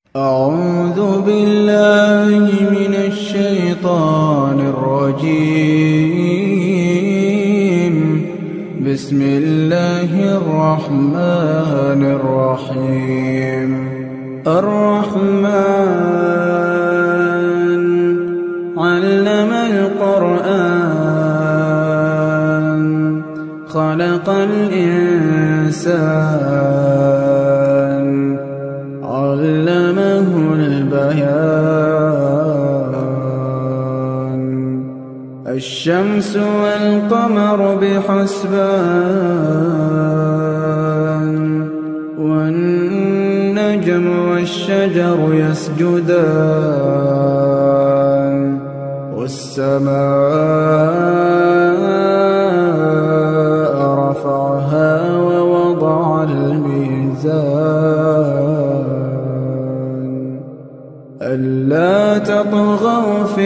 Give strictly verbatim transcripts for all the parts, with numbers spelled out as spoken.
أعوذ بالله من الشيطان الرجيم. بسم الله الرحمن الرحيم. الرحمن علم القرآن خلق الإنسان علمه البيان. الشمس والقمر بحسبان والنجم والشجر يسجدان والسماء رفعها ووضع الميزان ألا تطغوا في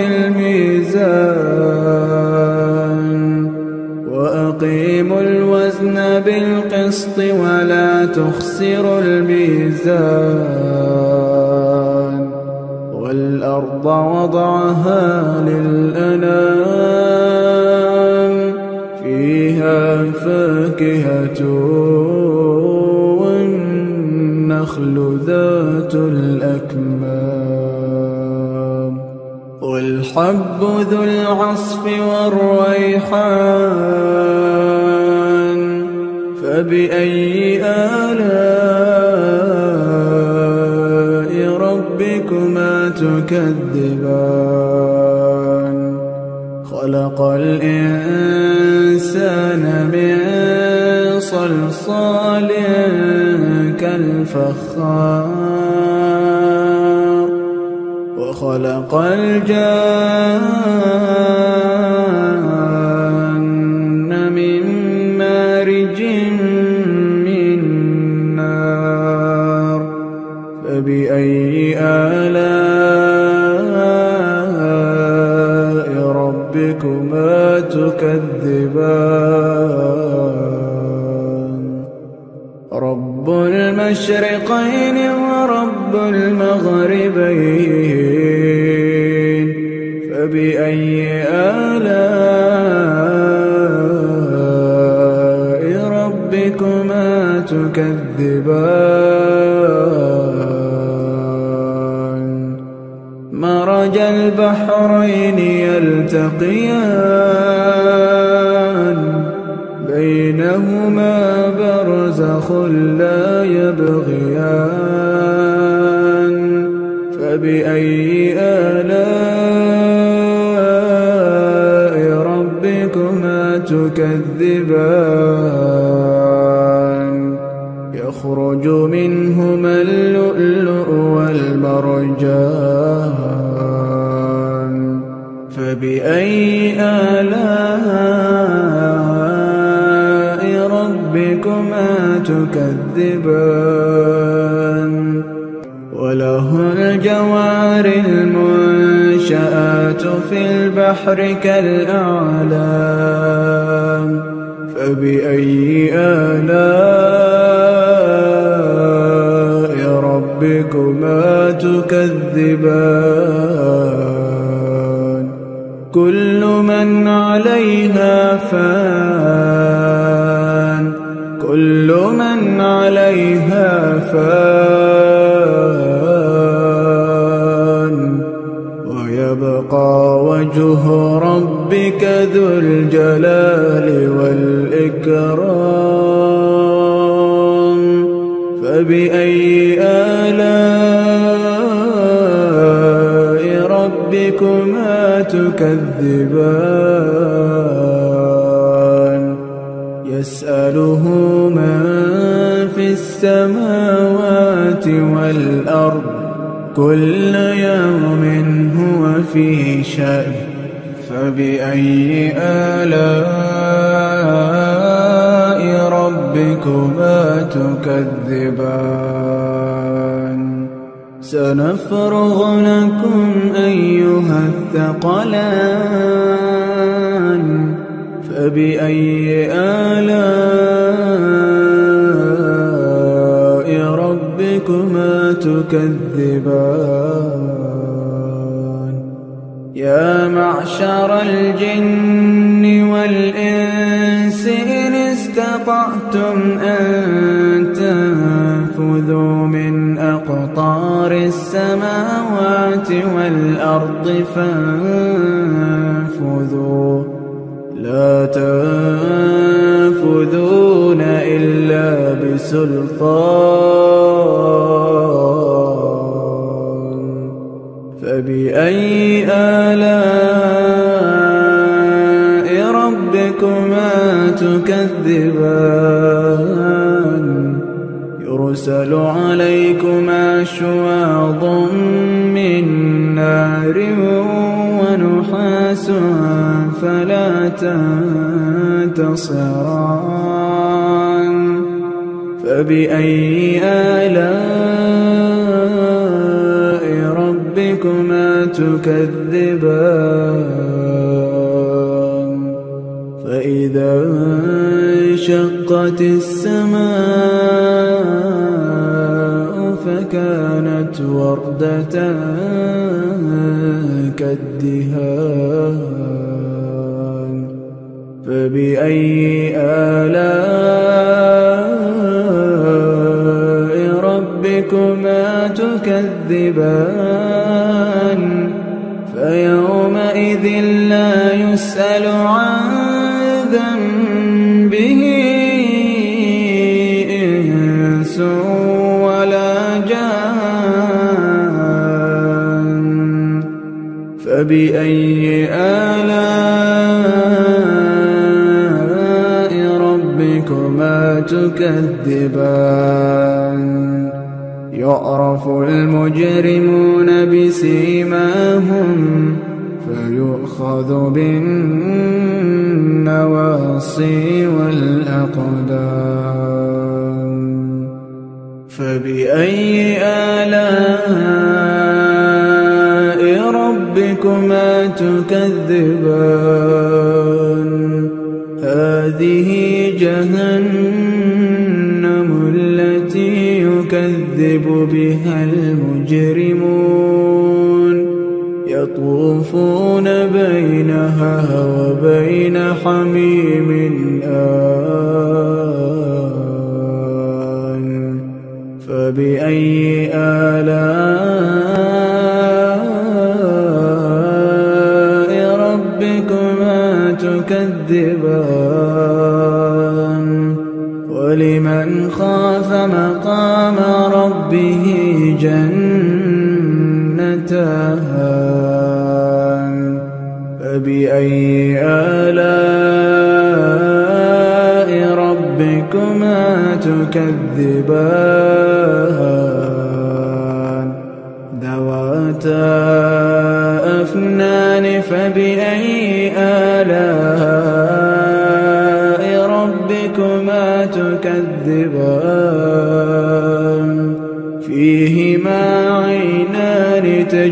الميزان وأقيموا الوزن بالقسط ولا تخسروا الميزان. والأرض وضعها للأنام فيها فاكهة والنخل ذات الأكمام والحب ذو العصف والريحان. فبأي آلاء ربكما تكذبان. خلق الإنسان من صلصال كالفخار وخلق الجان من مارج من نار. فبأي آلاء ربكما تكذبان. رب المشرقين ورب المغربين. فبأي آلاء ربكما تكذبان. مرج البحرين يلتقيان بينهما برزخ لا يبغيان. فبأي آلاء ربكما تكذبان. يخرج منهما اللؤلؤ والمرجان. فبأي آلاء ربكما تكذبان. وله الجوار المنشآت في البحر كالأعلام. فبأي آلاء ربكما تكذبان. كل من عليها فان كل من عليها فان ويبقى وجه ربك ذو الجلال والإكرام. فبأي آلاء ربكما تكذبان. يسأله من في السماوات والأرض كل يوم هو في شأن. فبأي آلاء ربكما تكذبان. سنفرغ لكم أيها الثقلان. فبأي آلاء ربكما تكذبان يا معشر الجن والإنس إن استطعتم أن تنفذوا من أقطار السماوات والأرض فانفذوا لا تنفذون إلا بسلطان فبأي آلاء ربكما تكذبان يرسل عليكما شواظ من نار ونحاس فلا تنتصران فبأي آلاء ربكما تكذبان فإذا انشقت السماء فكانت وردة كالدهان فبأي آلاء ربكما تكذبان فيومئذ لا يسأل عن ذنبه إنس ولا جان فبأي آلاء ربكما تكذبان يعرف المجرمون بسيماهم فيؤخذ بالنواصي والأقدام فبأي آلاء ربكما تكذبان هذه جهنم التي يكذب بها المجرمون يطوفون بينها وبين حميم آن فبأي آلاء ربكما تكذبان ولمن خاف مقام ربه جنتان فبأي آلاء ربكما تكذبان ذواتا أفنان فبأي آلاء ربكما تكذبان فيهما عينان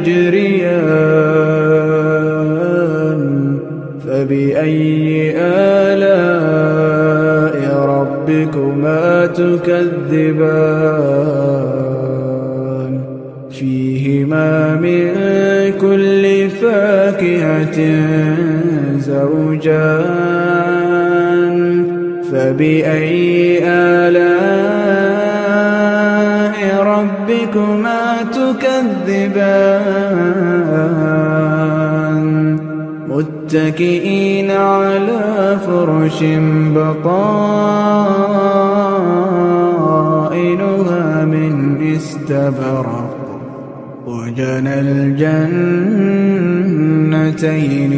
تجريان فبأي آلاء ربكما تكذبان فيهما من كل فاكهة زوجان فبأي آلاء ربكما تكذبان متكئين على فرش بطائنها من استبرق وجنى الجنتين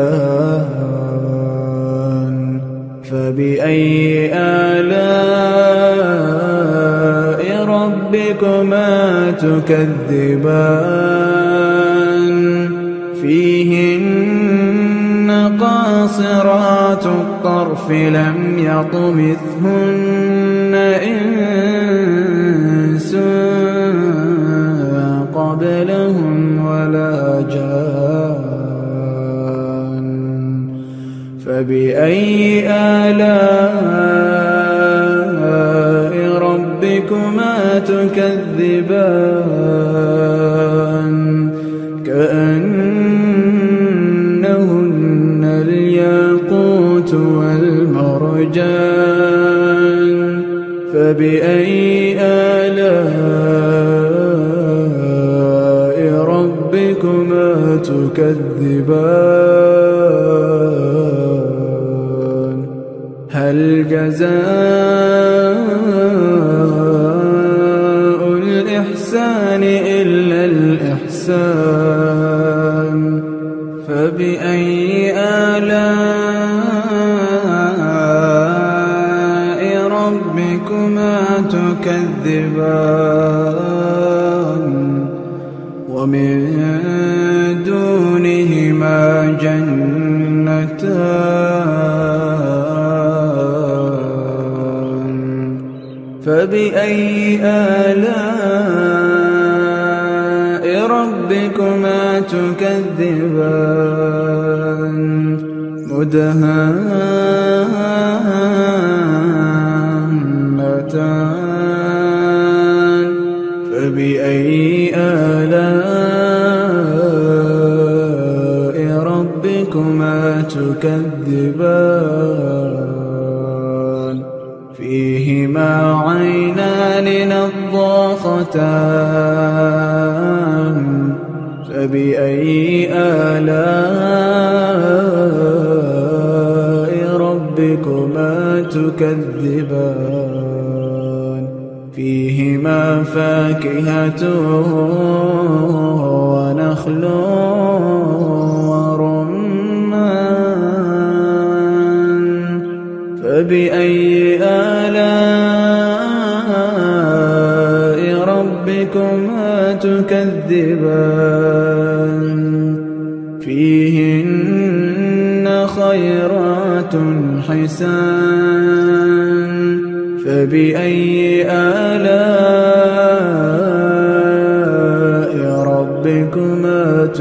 دان فبأي آلاء ربكما تكذبان فيهن قاصرات الطرف لم يطمثهن إنس قبلهم ولا جان فبأي آلاء ربكما تكذبان كأنهن الياقوت والمرجان فبأي آلاء ربكما تكذبان هل جزاء الإحسان إلا الإحسان فبأي آلاء ربكما تكذبان ومن دونهما جنتان فبأي آلاء ربكما تكذبان مدهامتان فبأي آلاء ربكما تكذبان فيهما عينان نضاختان فبأي آلاء ربكما تكذبان فيهما فاكهة ونخل ورمان فبأي آلاء ربكما تكذبان فيهن خيرات حسان فبأي آلاء ربكما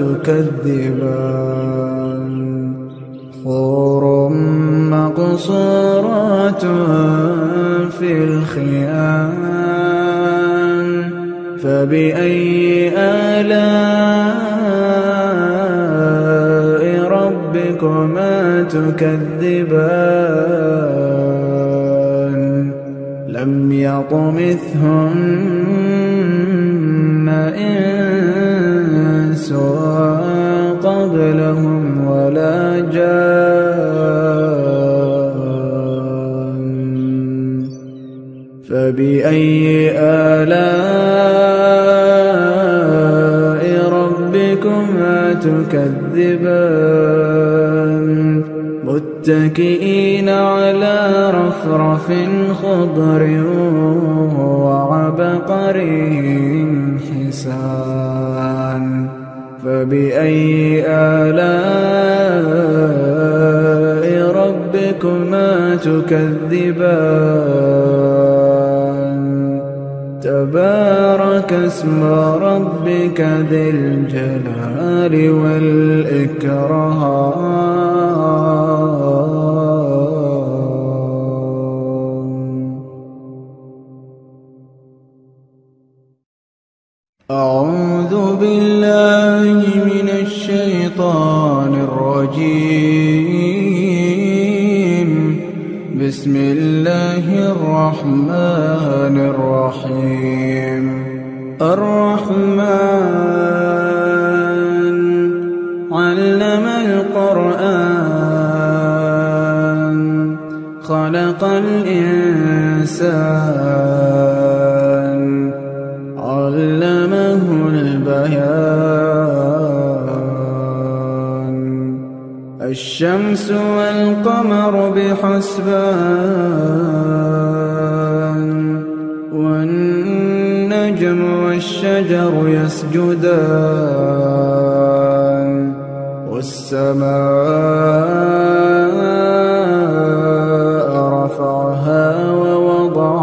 تكذبان حور مقصورات في الخيام فبأي آلاء ربكما تكذبان لم يطمثهن إنس قبلهم ولا جان فبأي آلاء ربكما تكذبان متكئين على رفرف خضر وعبقري حسان فبأي آلاء ربكما تكذبان تبارك اسم ربك ذي الجلال والإكرام أعوذ بالله من الشيطان الرجيم بسم الله الرحمن الرحيم الرحمن علم القرآن خلق الإنسان علمه البيان الشمس والقمر بحسبان والنجم والشجر يسجدان والسماء رفعها ووضع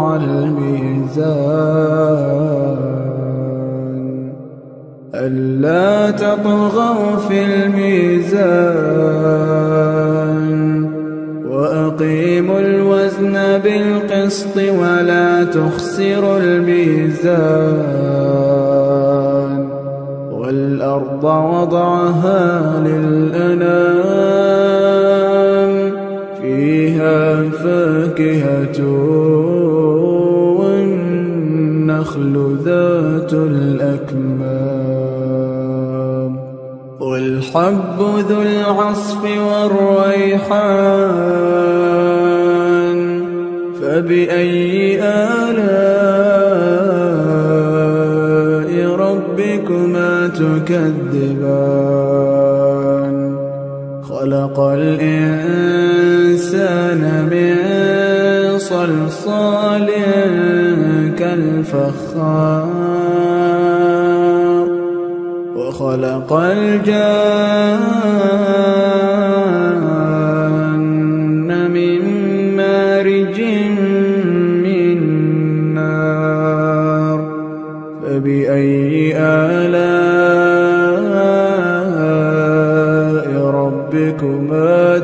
الميزان ألا تطغوا في الميزان وأقيموا الوزن بالقسط ولا تخسروا الميزان والأرض وضعها للأنام فيها فاكهة والنخل ذات الأكمام والحب ذو العصف والريحان فبأي آلاء ربكما تكذبان خلق الإنسان من صلصال كالفخار وخلق الجان من مارج من نار فبأي آلاء ربكما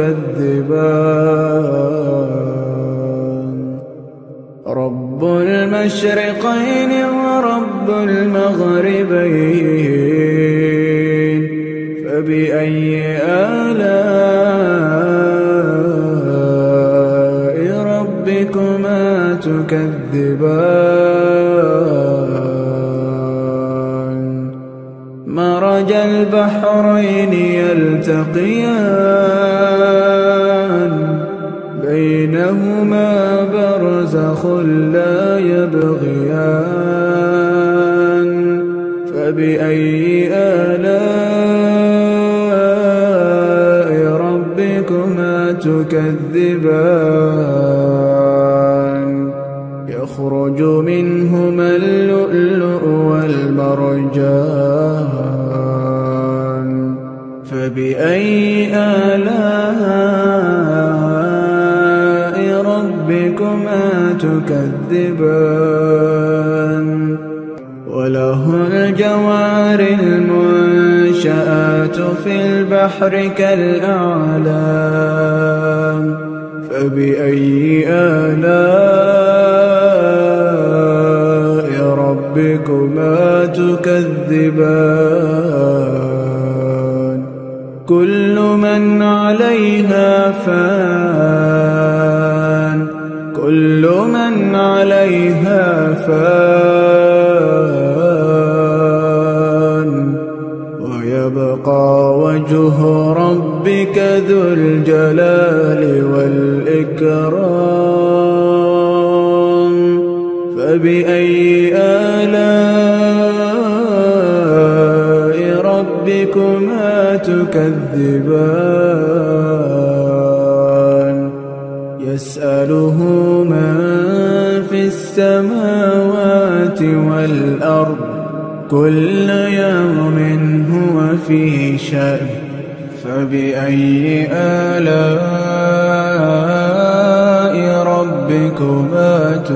تكذبان رب المشرقين ورب المغربين فبأي آلاء ربكما تكذبان مرج البحرين يلتقيان بينهما برزخ لا يبغيان فبأي آلاء ربكما تكذبان يخرج منهما اللؤلؤ والمرجان فبأي آلاء ربكما تكذبان وله الجوار المنشآت في البحر كالأعلام فبأي آلاء ربكما تكذبان كل من عليها فان كل من عليها فان ويبقى وجه ربك ذو الجلال والإكرام فبأي آلاء ربكما تكذبان يسأله من في السماوات والأرض كل يوم هو في شأن فبأي آلاء ربكما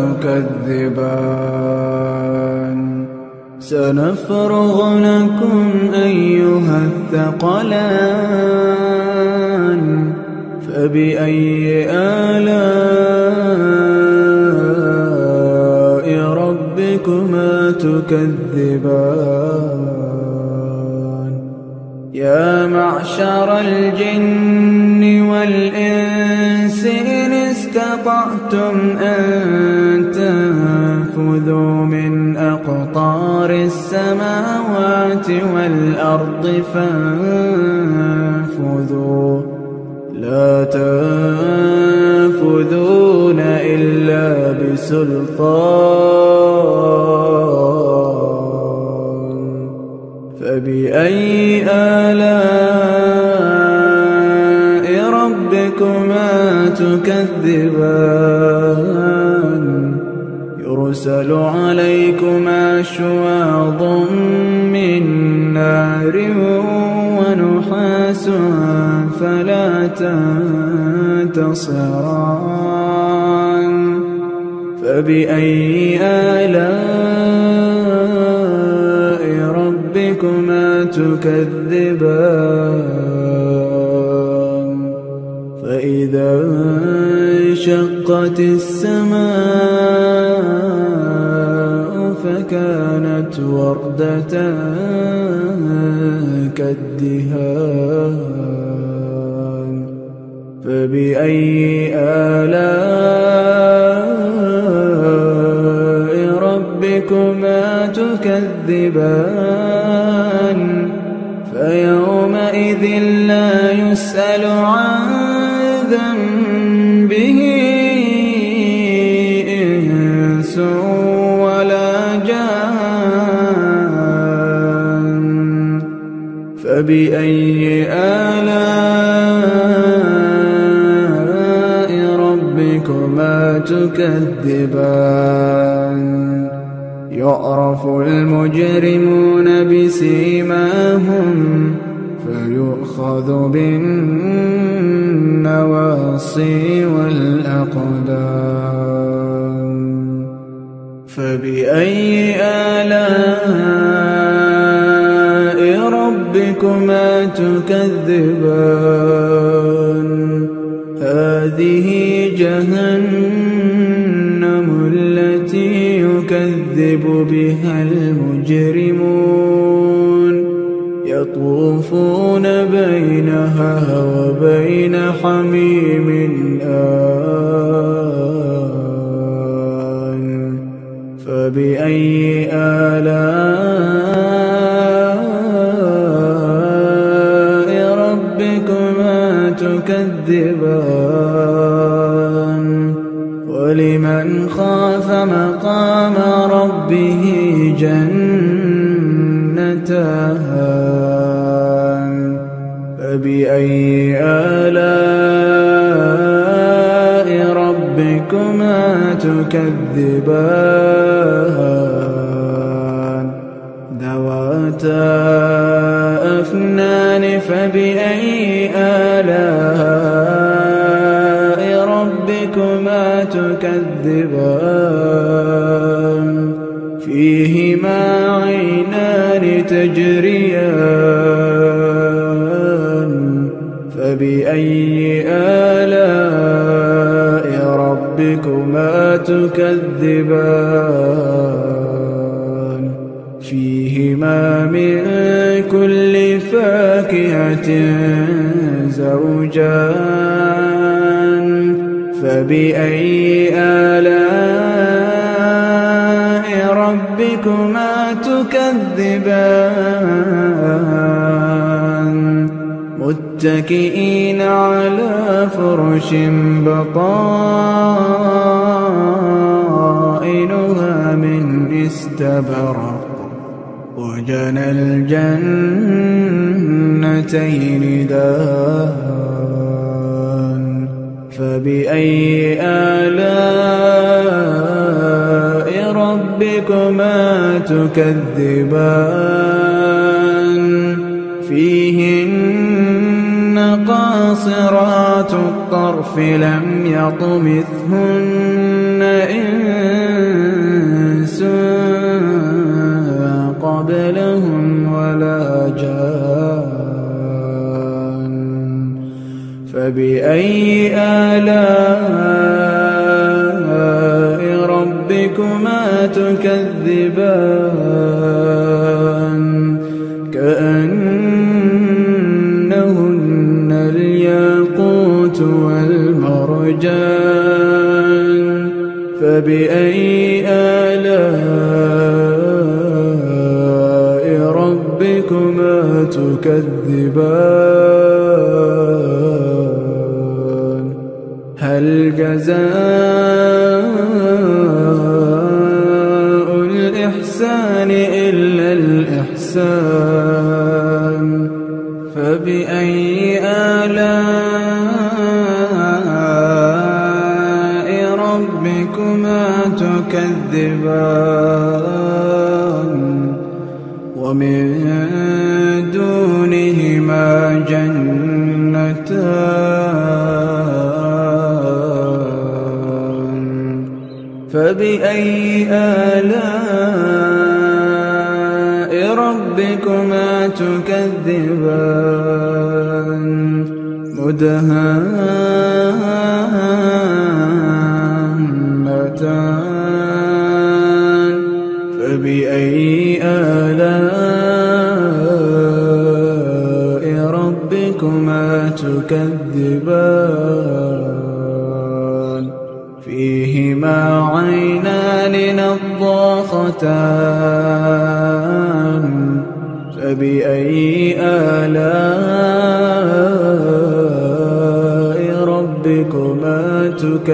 تكذبان سنفرغ لكم أيها الثقلان فبأي آلاء ربكما تكذبان يا معشر الجن والإنس إن استطعتم أن تنفذوا من أقطار السماوات والأرض فانفذوا لا تنفذون إلا بسلطان فبأي آلاء ربكما تكذبان يرسل عليكما شواظ من نار ونحاس فلا تنتصران فبأي آلاء ربكما تكذبان فإذا انشقت السماء فكانت حملت وردة كالدهان فبأي آلاء ربكما تكذبان فيومئذ لا يسأل عن ذنبه إنس ولا جان فبأي آلاء ربكما تكذبان يعرف المجرمون بسيماهم فيؤخذ بالنواصي والأقدام فبأي آلاء ربكما تكذبان هذه جهنم التي يكذب بها المجرمون يطوفون بينها وبين حميم آن فبأي آلاء ربكما تكذبان ولمن خاف مقام ربه جنتان فبأي آلاء ربكما تكذبان ذواتا أفنان فبأي آلاء ربكما تكذبان فيهما عينان تجريان فبأي آلاء ربكما تكذبان فيهما من كل فاكهة زوجان فبأي آلاء ربكما تكذبان متكئين على فرش بطائنها من استبرق وجنى الجنتين دان فبأي آلاء ربكما تكذبان فيهن قاصرات الطرف لم يطمثهن إنس قبلهم ولا جان فبأي آلاء ربكما تكذبان كأنهن الياقوت والمرجان فبأي آلاء ربكما تكذبان هل جزاء الإحسان إلا الإحسان فبأي آلاء ربكما تكذبان ومن دونهما جنتان فبأي آلاء ربكما تكذبان مدهامتان فبأي فبأي آلاء ربكما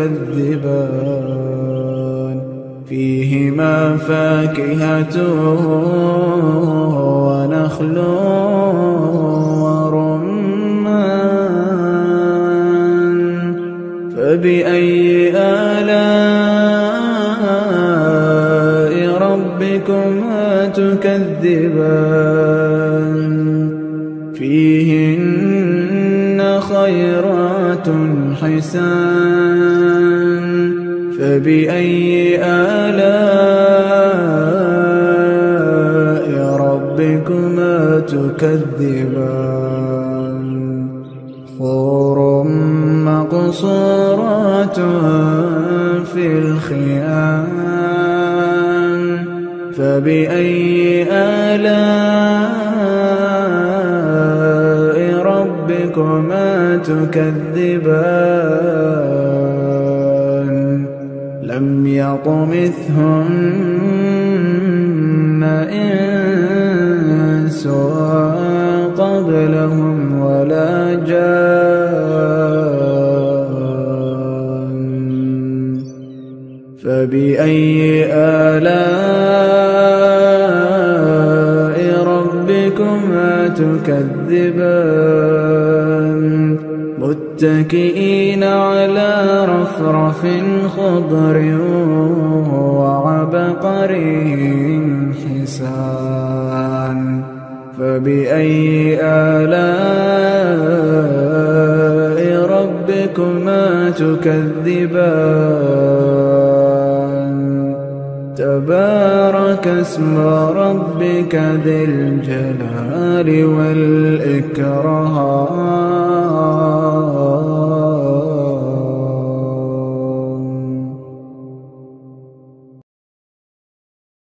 تكذبان فيهما فاكهة ونخل ورمان فبأي آلاء ربكما تكذبان فيهن خيرات حسان فبأي آلاء ربكما تكذبان حور مقصورات في الخيام فبأي آلاء ربكما تكذبان لم يطمثهن إنس قبلهم ولا جان فبأي آلاء ربكما تكذبان متكئين على رفرف خضر وعبقري حسان فبأي آلاء ربكما تكذبان تبارك اسم ربك ذي الجلال والإكرام